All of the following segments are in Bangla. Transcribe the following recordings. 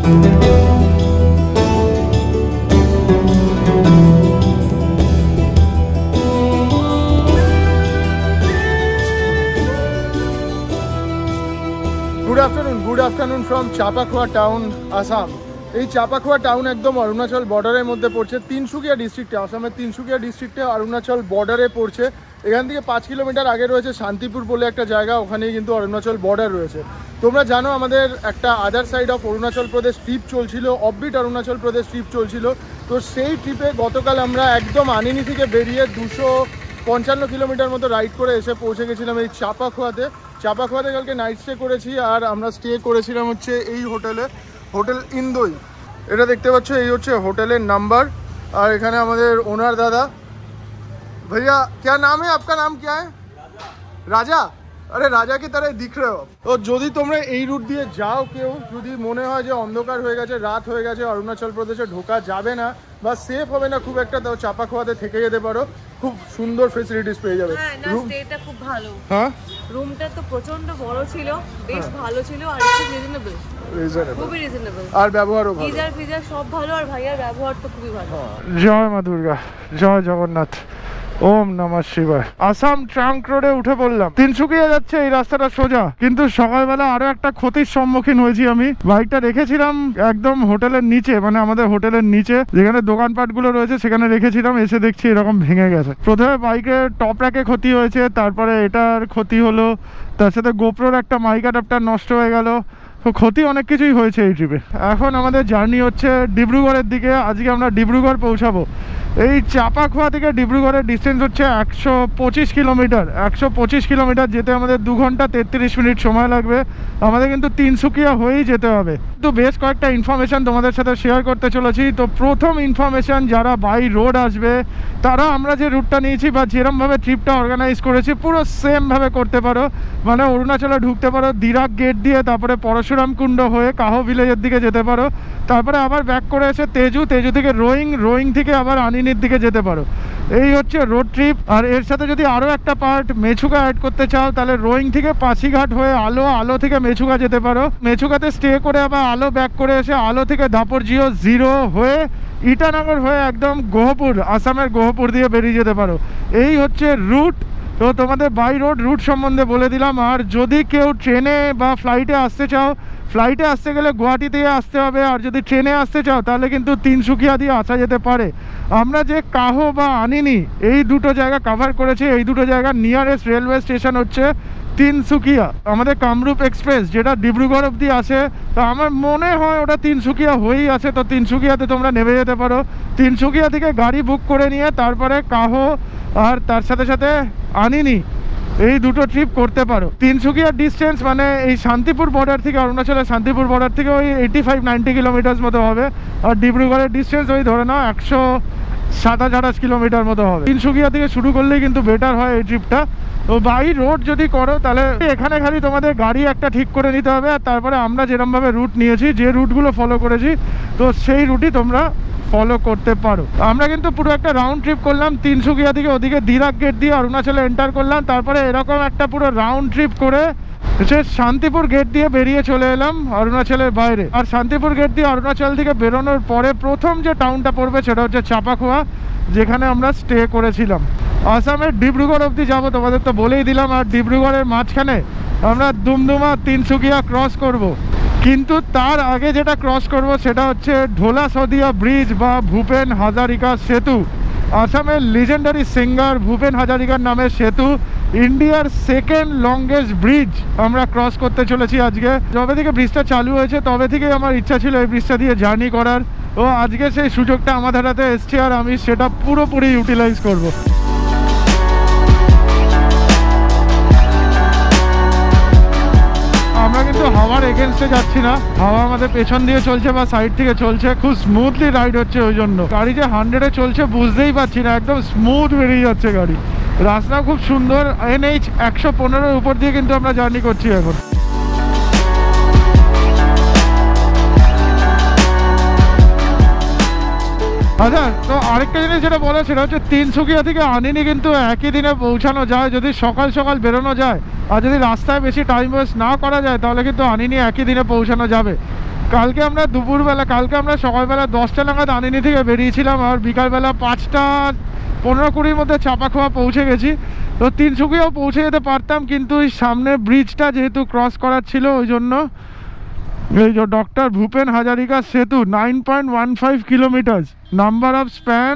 Good afternoon from Chapakhowa town, Assam. এই চাপাখোয়া টাউন একদম অরুণাচল বর্ডারের মধ্যে পড়ছে, তিনসুকিয়া ডিস্ট্রিক্টে, আসামের তিনসুকিয়া ডিস্ট্রিক্টে অরুণাচল বর্ডারে পড়ছে। এখান থেকে 5 কিলোমিটার আগে রয়েছে শান্তিপুর বলে একটা জায়গা, ওখানেই কিন্তু অরুণাচল বর্ডার রয়েছে। তোমরা জানো আমাদের একটা other side of Arunachal Pradesh trip চলছিল, অফবিট অরুণাচল প্রদেশ ট্রিপ চলছিল। তো সেই ট্রিপে গতকাল আমরা একদম আনিনি থেকে বেরিয়ে 255 কিলোমিটার মতো রাইড করে এসে পৌঁছে গেছিলাম এই চাপাখোয়াতে। চাপাখোয়াতে কালকে নাইট স্টে করেছি, আর আমরা স্টে করেছিলাম হচ্ছে এই হোটেলে, হোটেল ইন্দোই। এটা দেখতে পাচ্ছ, এই হচ্ছে হোটেলের নাম্বার। আর এখানে আমাদের ওনার দাদা। भैया क्या नाम है आपका? नाम क्या है? राजा। আরে রাজা কি তারা দিখ রে। তো যদি তোমরা এই রুট দিয়ে যাও, কেউ যদি মনে হয় যে অন্ধকার হয়ে গেছে, রাত হয়ে গেছে, অরুণাচল প্রদেশে ঢোকা যাবে না বা সেফ হবে না খুব একটা, তাও চাপাখোয়াতে থেকে যেতে পারো, খুব সুন্দর ফেসিলিটিস পেয়ে যাবে। রুমটা খুব ভালো। হ্যাঁ, রুমটা তো প্রচন্ড বড় ছিল, বেশ ভালো ছিল, আর খুব রিজনেবল, খুবই রিজনেবল, আর ব্যবহারও ভালো, ফিজার সব ভালো, আর ভাইয়ার ব্যবহার তো খুবই ভালো। জয় মা দুর্গা, জয় জগন্নাথ, ওম নমঃ শিবায়। আসাম ট্রাঙ্ক রোডে উঠে পড়লাম। তিনসুকিয়া যাচ্ছে এই রাস্তাটা সোজা, কিন্তু সকালবেলা আরো একটা ক্ষতির সম্মুখীন হয়েছি আমি। বাইকটা রেখেছিলাম একদম হোটেলের নিচে, মানে আমাদের হোটেলের নিচে যেখানে দোকানপাট গুলো রয়েছে সেখানে রেখেছিলাম, এসে দেখছি এরকম ভেঙে গেছে। প্রথমে বাইকের টপ র্যাকে ক্ষতি হয়েছে, তারপরে এটার ক্ষতি হলো, তার সাথে গোপ্রোর একটা মাইক অ্যাডাপ্টার নষ্ট হয়ে গেল। তো ক্ষতি অনেক কিছুই হয়েছে এই ট্রিপে। এখন আমাদের জার্নি হচ্ছে ডিব্রুগড়ের দিকে। আজকে আমরা ডিব্রুগড় পৌঁছাবো। এই চাপাখোয়া থেকে ডিব্রুগড়ের ডিস্টেন্স হচ্ছে 125 কিলোমিটার। 125 কিলোমিটার যেতে আমাদের 2 ঘন্টা 33 মিনিট সময় লাগবে। আমাদের কিন্তু তিনসুকিয়া হয়েই যেতে হবে। তো বেশ কয়েকটা ইনফরমেশান তোমাদের সাথে শেয়ার করতে চলেছি। তো প্রথম ইনফরমেশান, যারা বাই রোড আসবে তারা আমরা যে রুটটা নিয়েছি বা যেরমভাবে ট্রিপটা অর্গানাইজ করেছি পুরো সেমভাবে করতে পারো। মানে অরুণাচলে ঢুকতে পারো দিরাক গেট দিয়ে, তারপরে পরশুরাম কুণ্ড হয়ে কাহো ভিলেজের দিকে যেতে পারো, তারপরে আবার ব্যাক করে এসে তেজু থেকে রোয়িং থেকে আবার আনিনির দিকে যেতে পারো। এই হচ্ছে রোড ট্রিপ। আর এর সাথে যদি আরও একটা পার্ট মেছুকা অ্যাড করতে চাও, তাহলে রোয়িং থেকে পাছিঘাট হয়ে আলো থেকে মেছুকা যেতে পারো। মেছুকাতে স্টে করে আবার আলো ব্যাক করে এসে আলো থেকে দাপরজিও 0 হয়ে ইটানগর হয়ে একদম গোহপুর, আসামের গোহপুর দিয়ে বেরিয়ে যেতে পারো। এই হচ্ছে রুট। তো তোমাদের বাই রোড রুট সম্বন্ধে বলে দিলাম। আর যদি কেউ ট্রেনে বা ফ্লাইটে আসতে চাও, ফ্লাইটে আসতে গেলে গুয়াহাটি দিয়ে আসতে হবে, আর যদি ট্রেনে আসতে চাও তাহলে কিন্তু তিনসুকিয়া দিয়ে আসা যেতে পারে। আমরা যে কাহো বা আনিনি এই দুটো জায়গা কভার করেছি। এই দুটো জায়গার নিয়ারেস্ট রেলওয়ে স্টেশন হচ্ছে তিনসুকিয়া। আমাদের কামরূপ এক্সপ্রেস যেটা ডিব্রুগড় অবধি আসে, তো আমার মনে হয় ওটা তিনসুকিয়া হয়েই আছে। তো তিনসুকিয়াতে তোমরা নেমে যেতে পারো। তিনসুকিয়া থেকে গাড়ি বুক করে নিয়ে তারপরে কাহো আর তার সাথে সাথে আনিনি এই দুটো ট্রিপ করতে পারো। তিনসুকিয়ার ডিস্টেন্স মানে এই শান্তিপুর বর্ডার থেকে, অরুণাচলের শান্তিপুর বর্ডার থেকে ওই 85-90 কিলোমিটার মতো হবে। আর ডিব্রুগড়ের ডিস্টেন্স ওই ধরে নাও 127-128 কিলোমিটার মতো হবে। তিনসুকিয়া থেকে শুরু করলেই কিন্তু বেটার হয় এই ট্রিপটা। তো বাই রোড যদি করো তাহলে এখানে খালি তোমাদের গাড়ি একটা ঠিক করে নিতে হবে, আর তারপরে আমরা যেরকমভাবে রুট নিয়েছি, যে রুটগুলো ফলো করেছি, তো সেই রুটই তোমরা ফলো করতে পারো। আমরা কিন্তু পুরো একটা রাউন্ড ট্রিপ করলাম। তিনসুকিয়া থেকে ওদিকে দিরাক গেট দিয়ে অরুণাচলে এন্টার করলাম, তারপরে এরকম একটা পুরো রাউন্ড ট্রিপ করে সে শান্তিপুর গেট দিয়ে বেরিয়ে চলে এলাম অরুণাচলের বাইরে। আর শান্তিপুর গেট দিয়ে অরুণাচল থেকে বেরোনোর পরে প্রথম যে টাউনটা পড়বে সেটা হচ্ছে চাপাখোয়া, যেখানে আমরা স্টে করেছিলাম। আসামের ডিব্রুগড় অবধি যাবো, তোমাদের তো বলেই দিলাম। আর ডিব্রুগড়ের মাঝখানে আমরা দুমদুমা তিনসুকিয়া ক্রস করব। কিন্তু তার আগে যেটা ক্রস করব সেটা হচ্ছে ঢোলা সদিয়া ব্রিজ বা ভূপেন হাজারিকা সেতু। আসামের লিজেন্ডারি সিঙ্গার ভূপেন হাজারিকার নামে সেতু, ইন্ডিয়ার সেকেন্ড লংগেস্ট ব্রিজ আমরা ক্রস করতে চলেছি আজকে। যবে থেকে ব্রিজটা চালু হয়েছে তবে থেকেই আমার ইচ্ছা ছিল এই ব্রিজটা দিয়ে জার্নি করার। ও আজকে সেই সুযোগটা আমাদের হাতে এসছে, আর আমি সেটা পুরোপুরি ইউটিলাইজ করব। আমরা কিন্তু হাওয়ার এগেনস্টে যাচ্ছি না, হাওয়া আমাদের পেছন দিয়ে চলছে বা সাইড থেকে চলছে। খুব স্মুথলি রাইড হচ্ছে, ওই জন্য গাড়ি যে 100-এ চলছে বুঝতেই পারছি না, একদম স্মুথ বেরিয়ে যাচ্ছে গাড়ি। রাস্তা খুব সুন্দর। NH 115-এর উপর দিয়ে কিন্তু আমরা জার্নি করছি এখন। আচ্ছা, তো আরেকটা জিনিস যেটা বলা সেটা হচ্ছে তিনসুকিয়া থেকে আনিনি কিন্তু একই দিনে পৌঁছানো যায় যদি সকাল সকাল বেরোনো যায়। আর যদি রাস্তায় বেশি টাইম ওয়েস্ট না করা যায় তাহলে কিন্তু আনিনি একই দিনে পৌঁছানো যাবে। কালকে আমরা দুপুরবেলা, কালকে আমরা সকালবেলা 10টা নাগাদ আনিনি থেকে বেরিয়েছিলাম, আর বিকালবেলা 5টা 15-20 মধ্যে চাপাখোয়া পৌঁছে গেছি। তো তিনসুকিয়াও পৌঁছে যেতে পারতাম, কিন্তু এই সামনে ব্রিজটা যেহেতু ক্রস করার ছিল, ওই জন্য এই যে ডক্টর ভূপেন হাজারিকা সেতু 9.15 কিলোমিটার, নাম্বার অফ স্প্যান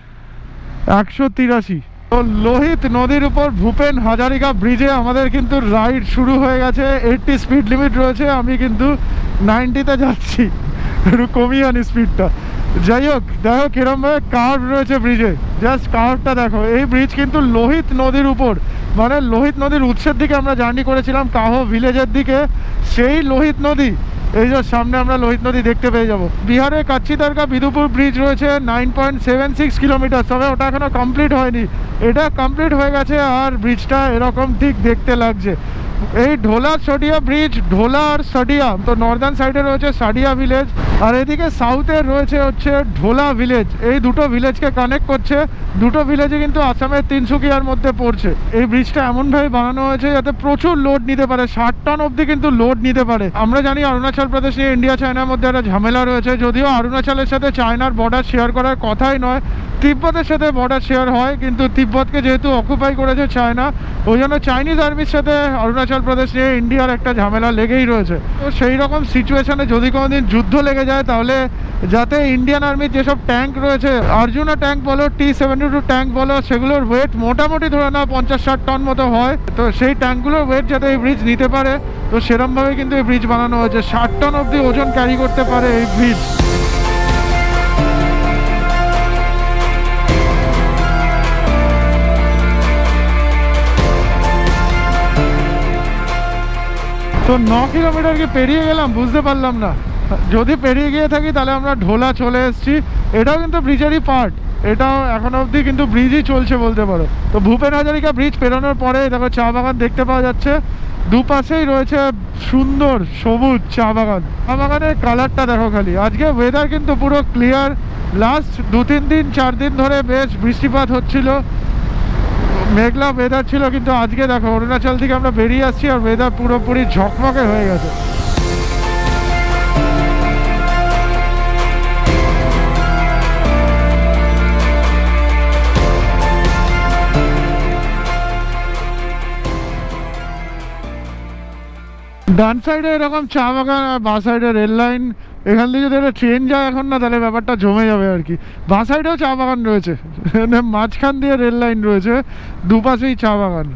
183। তো লোহিত নদীর উপর ভূপেন হাজারিকা ব্রিজে আমাদের কিন্তু রাইড শুরু হয়ে গেছে। 80 স্পিড লিমিট রয়েছে, আমি কিন্তু 90-তে যাচ্ছি, একটু কমিয়ে আনি স্পিডটা। যাই হোক, দেখো কিরমভাবে কার্ভ রয়েছে ব্রিজে, জাস্ট কার্ভটা দেখো। এই ব্রিজ কিন্তু লোহিত নদীর উপর, মানে লোহিত নদীর উৎসের দিকে আমরা জার্নি করেছিলাম, কাহো ভিলেজের দিকে, সেই লোহিত নদী। এই যে সামনে আমরা লোহিত নদী দেখতে পেয়ে যাব। বিহারে কাচ্চি দরগা বিদুপুর ব্রিজ রয়েছে 9.76 কিলোমিটার, তবে ওটা এখনো কমপ্লিট হয়নি, এটা কমপ্লিট হয়ে গেছে। আর ব্রিজটা এরকম ঠিক দেখতে লাগছে। এই ঢোলার সডিয়া ব্রিজ, ঢোলার সডিয়া, তো নর্দার্ন সাইডে রয়েছে সাডিয়া ভিলেজ, আর এদিকে সাউথে রয়েছে হচ্ছে ঢোলা ভিলেজ। এই দুটো ভিলেজকে কানেক্ট করছে, দুটো ভিলেজে কিন্তু আসামের তিনসুকিয়ার মধ্যে পড়ছে। এই ব্রিজটা এমনভাবে বানানো হয়েছে যাতে প্রচুর লোড নিতে পারে, 60 টন অবধি কিন্তু লোড নিতে পারে। আমরা জানি অরুণাচল প্রদেশ নিয়ে ইন্ডিয়া চায়নার মধ্যে একটা ঝামেলা রয়েছে, যদিও অরুণাচলের সাথে চায়নার বর্ডার শেয়ার করার কথাই নয়, তিব্বতের সাথে বর্ডার শেয়ার হয়, কিন্তু তিব্বতকে যেহেতু অকুপাই করেছে চায়না, ওই জন্য চাইনিজ আর্মির সাথে অরুণাচল প্রদেশ নিয়ে ইন্ডিয়ার একটা ঝামেলা লেগেই রয়েছে। তো সেই রকম সিচুয়েশনে যদি কোনোদিন যুদ্ধ লেগে যায়, তাহলে যাতে ইন্ডিয়ান আর্মির যেসব ট্যাঙ্ক রয়েছে, অর্জুনা ট্যাঙ্ক বলো, T-72 ট্যাঙ্ক বলো, সেগুলোর ওয়েট মোটামুটি ধরে নাও 50-60 টন মতো হয়। তো সেই ট্যাঙ্কগুলোর ওয়েট যাতে এই ব্রিজ নিতে পারে, তো সেরকমভাবে কিন্তু এই ব্রিজ বানানো হয়েছে। 60 টন অবধি ওজন ক্যারি করতে পারে এই ব্রিজ। তো 9 কিলোমিটার কি পেরিয়ে গেলাম বুঝতে পারলাম না। যদি পেরিয়ে গিয়ে থাকি তাহলে আমরা ঢোলা চলে এসেছি। এটাও কিন্তু ব্রিজেরই পার্ট, এটাও এখনো অবধি কিন্তু ব্রিজই চলছে বলতে পারো। তো ভূপেন হাজারিকা ব্রিজ পেরোনোর পরে দেখো চা বাগান দেখতে পাওয়া যাচ্ছে, দুপাশেই রয়েছে সুন্দর সবুজ চা বাগান। চা বাগানের কালারটা দেখো খালি। আজকে ওয়েদার কিন্তু পুরো ক্লিয়ার। লাস্ট 2-3 দিন 4 দিন ধরে বেশ বৃষ্টিপাত হচ্ছিল, মেঘলা ওয়েদার ছিল, কিন্তু আজকে দেখো অরুণাচল থেকে আমরা বেরিয়ে আসছি আর ওয়েদার পুরোপুরি ঝকমকে হয়ে গেছে। ডান সাইডে এরকম চা বাগান, আর বাঁ সাইডে রেল লাইন। এখান থেকে যদি একটা ট্রেন যায় এখন না, তাহলে ব্যাপারটা জমে যাবে আর কি। বাঁ সাইডেও চা বাগান রয়েছে, মাঝখান দিয়ে রেল লাইন রয়েছে, দুপাশেই চা বাগান।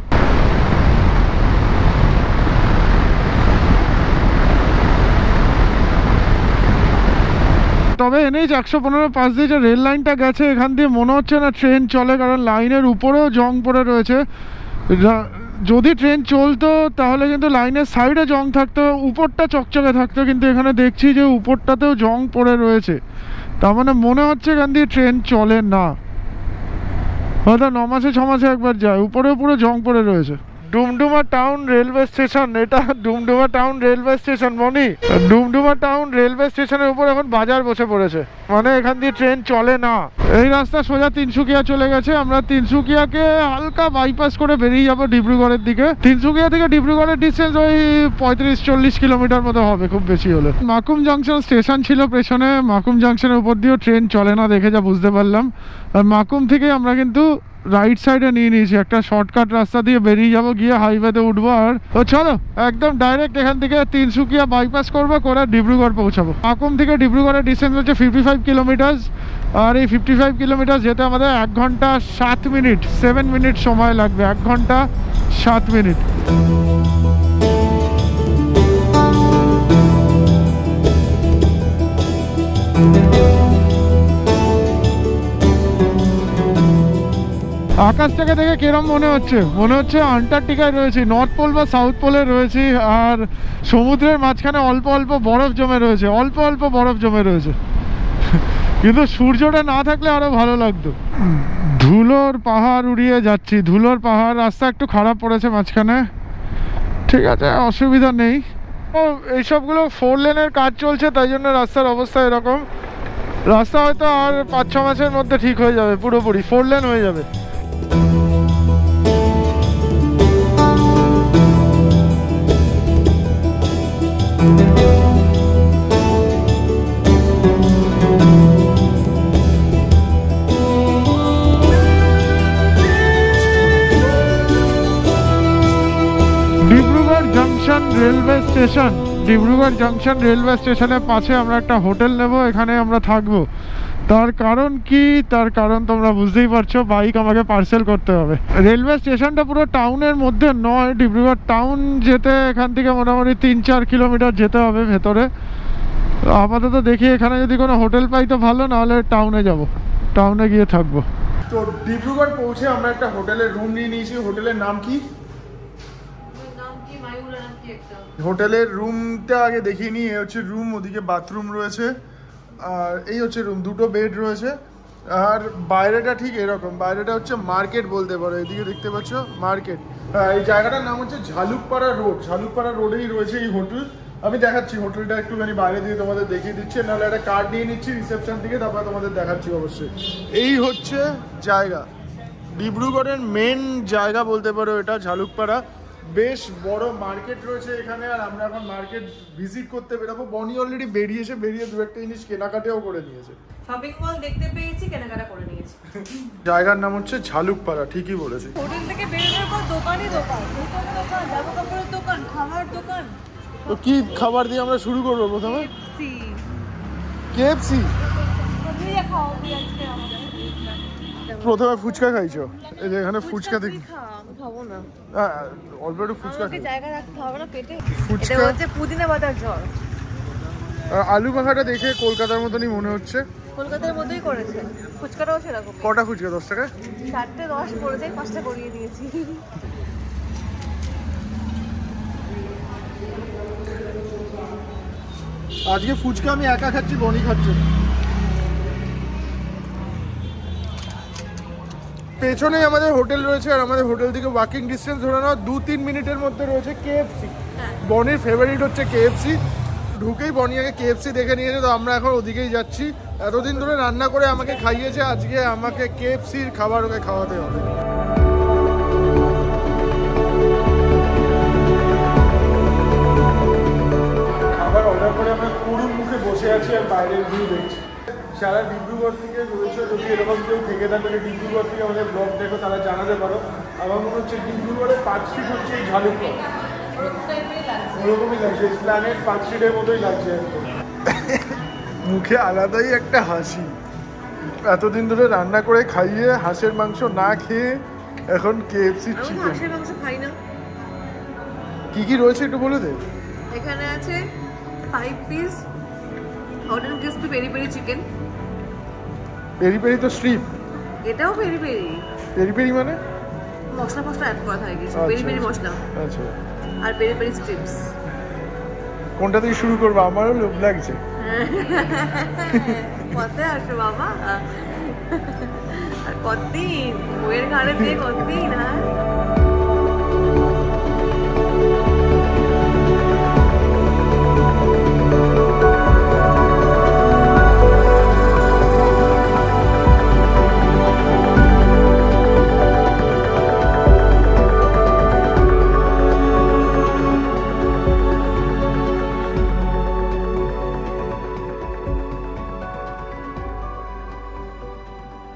তবে NH 115 পাশ দিয়ে যে রেল লাইনটা গেছে, এখান দিয়ে মনে হচ্ছে না ট্রেন চলে, কারণ লাইনের উপরেও জং পড়ে রয়েছে। যদি ট্রেন চলতো তাহলে কিন্তু লাইনের সাইডে জং থাকতো, উপরটা চকচকে থাকতো, কিন্তু এখানে দেখছি যে উপরটাতেও জং পড়ে রয়েছে। তার মানে মনে হচ্ছে এখান দিয়ে ট্রেন চলে না, হয়তো 9 মাসে 6 মাসে একবার যায়। উপরেও পুরো জং পড়ে রয়েছে। ডুমডুমা টাউন রেলওয়ে স্টেশন, এটা ডুমডুমা টাউন রেলওয়ে স্টেশন মনি। ডুমডুমা টাউন রেলওয়ে স্টেশনের উপর এখন বাজার বসে পড়েছে, মানে এখান দিয়ে ট্রেন চলে না। এই রাস্তা সোজা তিনসুকিয়া চলে গেছে। আমরা তিনসুকিয়াকে হালকা বাইপাস করে বেরিয়ে যাবো ডিব্রুগড়ের দিকে। তিনসুকিয়া থেকে ডিব্রুগড়ের ডিস্টেন্স ওই 35-40 কিলোমিটার মতো হবে খুব বেশি হলে। মাকুম জাংশন স্টেশন ছিল পেছনে, মাকুম জাংশনের উপর দিয়েও ট্রেন চলে না দেখে যা বুঝতে পারলাম। আর মাকুম থেকে আমরা কিন্তু রাইট সাইডে নিয়ে নিয়েছি, একটা শর্টকাট রাস্তা দিয়ে বেরিয়ে যাবো, গিয়ে হাইওয়েতে উঠবো। আর তো চলো একদম ডাইরেক্ট এখান থেকে তিনসুকিয়া বাইপাস করবো, করে ডিব্রুগড় পৌঁছাবো। মাকুম থেকে ডিব্রুগড়ের ডিস্টেন্স হচ্ছে 55 কিলোমিটার, আর এই 55 কিলোমিটার যেতে আমাদের 1 ঘন্টা 7 মিনিট 7 মিনিট সময় লাগবে, 1 ঘন্টা 7 মিনিট। আকাশটাকে দেখে কিরম মনে হচ্ছে? মনে হচ্ছে আন্টার্কটিকায় রয়েছি, নর্থ পোল বা সাউথ পোলে রয়েছি, আর সমুদ্রের মাঝখানে অল্প অল্প বরফ জমে রয়েছে, অল্প অল্প বরফ জমে রয়েছে। কিন্তু সূর্যটা না থাকলে আরো ভালো লাগতো। ধুলোর পাহাড় উড়িয়ে যাচ্ছি, ধুলোর পাহাড়। রাস্তা একটু খারাপ পড়েছে মাঝখানে, ঠিক আছে অসুবিধা নেই। ও এইসবগুলো 4 লেনের কাজ চলছে, তাই জন্য রাস্তার অবস্থা এরকম। রাস্তা হয়তো আর 5-6 মাসের মধ্যে ঠিক হয়ে যাবে, পুরোপুরি 4 লেন হয়ে যাবে। Railway station, Dibrugarh junction railway স্টেশনের পাশে আমরা একটা হোটেল নেব, এখানে আমরা থাকবো। তার কারণ কি? তার কারণ তোমরা বুঝতেই পারছো, বাইক আমাকে পার্সেল করতে হবে। রেলওয়ে স্টেশনটা পুরো টাউনের মধ্যে নয়, ডিব্রুগড় টাউন যেতে এখান থেকে মোটামুটি 3-4 কিলোমিটার যেতে হবে ভেতরে। আপাতত দেখি এখানে যদি কোনো হোটেল পাই তো ভালো, নাহলে টাউনে যাব, টাউনে গিয়ে থাকবো। তো ডিব্রুগড় পৌঁছে আমরা একটা হোটেলের রুম নিয়ে নিয়েছি। হোটেলের নাম কি? হোটেলের রুমটা আগে দেখিয়ে নিই। এ হচ্ছে রুম, ওদিকে বাথরুম রয়েছে, আর এই হচ্ছে রুম, দুটো বেড রয়েছে। আর বাইরেটা ঠিক এরকম, বাইরেটা হচ্ছে মার্কেট বলতে পারো, এদিকে দেখতে পাচ্ছ মার্কেট। এই জায়গাটার নাম হচ্ছে ঝালুকপাড়া রোড, ঝালুকপাড়া রোডেই রয়েছে এই হোটেল। আমি দেখাচ্ছি হোটেলটা একটুখানি বাইরে দিয়ে তোমাদের দেখিয়ে দিচ্ছি, নাহলে একটা কার্ড নিয়ে নিচ্ছি রিসেপশন থেকে, তারপর তোমাদের দেখাচ্ছি অবশ্যই। এই হচ্ছে জায়গা, ডিব্রুগড়ের মেন জায়গা বলতে পারো এটা, ঝালুকপাড়া। বেশ বড় মার্কেট রয়েছে এখানে, আর আমরা এখন মার্কেট ভিজিট করতে বেরোবো। বনি অলরেডি বেরিয়ে দু একটা জিনিস কেনাকাটাও করে নিয়েছে, শপিং মল দেখতে পেয়েছি, কেনাকাটা করে নিয়েছি। জায়গার নাম হচ্ছে ঝালুকপাড়া, ঠিকই বলেছি। হোটেল থেকে বেরোনোর পর দোকানই দোকান, জামা কাপড়ের দোকান, খাবার দোকান। তো কি খাবার দিয়ে আমরা শুরু করবো প্রথমে? KFC। প্রথমে ফুচকা খাইছো? এই যে এখানে ফুচকা দেখি, খাবো না, অল্প একটু ফুচকা খাই। জায়গা রাখতে হবে না পেটে। ফুচকা এটা হচ্ছে পুদিনা পাতার ঝড়। আলু মাখাটা দেখে কলকাতার মতনই মনে হচ্ছে, কলকাতার মতোই করেছে। ফুচকাটাও সেরকম। কটা ফুচকা? 10 টাকা? 4টে 10 পড়েছে, 5টা করিয়ে দিয়েছি। আজকে ফুচকা আমি একা খাচ্ছি, বনি খাচ্ছে। পেছনেই আমাদের হোটেল রয়েছে, আর আমাদের হোটেল থেকে ওয়াকিং ডিস্টেন্স ধরে নাও 2-3 মিনিটের মধ্যে রয়েছে KFC। বনির ফেভারিট হচ্ছে KFC। ঢুকেই বনি আগে KFC দেখে নিয়েছে, তো আমরা এখন ওদিকেই যাচ্ছি। এতদিন ধরে রান্না করে আমাকে খাইয়েছে, আজকে আমাকে KFCর খাবার ওকে খাওয়াতে হবে। খাবার অর্ডার করে আমরা করুণ মুখে বসে আছি আর বাইরের ভিউ দেখছি। যারা ডিব্রুগড় থেকে রয়েছে, যদি এরকম কেউ থেকে থাকে ডিব্রুগড় থেকে আমাদের ব্লগ দেখো, তারা জানাতে পারো। আমার মনে হচ্ছে ডিব্রুগড়ের 5 স্ট্রিট হচ্ছে এই ঝালুকপাড়া, ওরকমই লাগছে, প্ল্যানেট 5 স্ট্রিটের মতোই লাগছে একদম। মুখে আলাদাই একটা হাসি, এতদিন ধরে রান্না করে খাইয়ে হাঁসের মাংস না খেয়ে এখন KFC চিকেন। হাঁসের মাংস খাই না। কি কি রয়েছে একটু বলে দে। এখানে আছে 5 piece hot and crispy peri peri chicken. Peri peri তো স্ট্রিপ, এটাও পেরি পেরি। পেরি পেরি মানে মশলা অ্যাড করা থাকে, পেরি পেরি মশলা। আচ্ছা, আর পেরি পেরি স্ট্রিপস। কোনটা থেকে শুরু করবো? আমারও লোভ লাগছে। কতে আসো বাবা, আর কতদিন বইয়ের ঘাড়ে দিয়ে কতদিন। হ্যাঁ